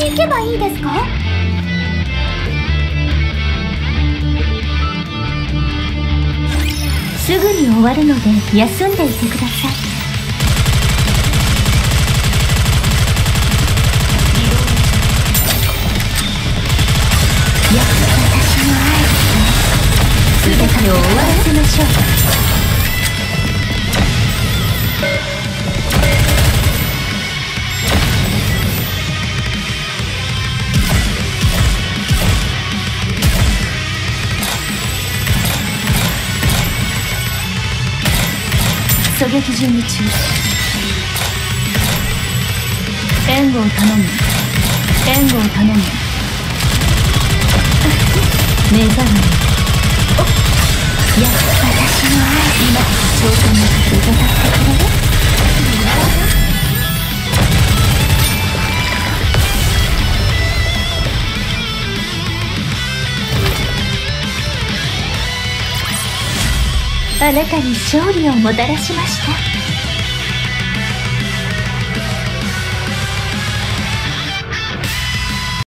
行けばいいですか？すぐに終わるので休んでいてください。やっと私の愛、全てを終わらせましょう。狙撃準備中。援護を頼む。援護を頼む。目覚め。やっと私の愛、今こそ頂点に受け取ってくれる？あなたに勝利をもたらしました。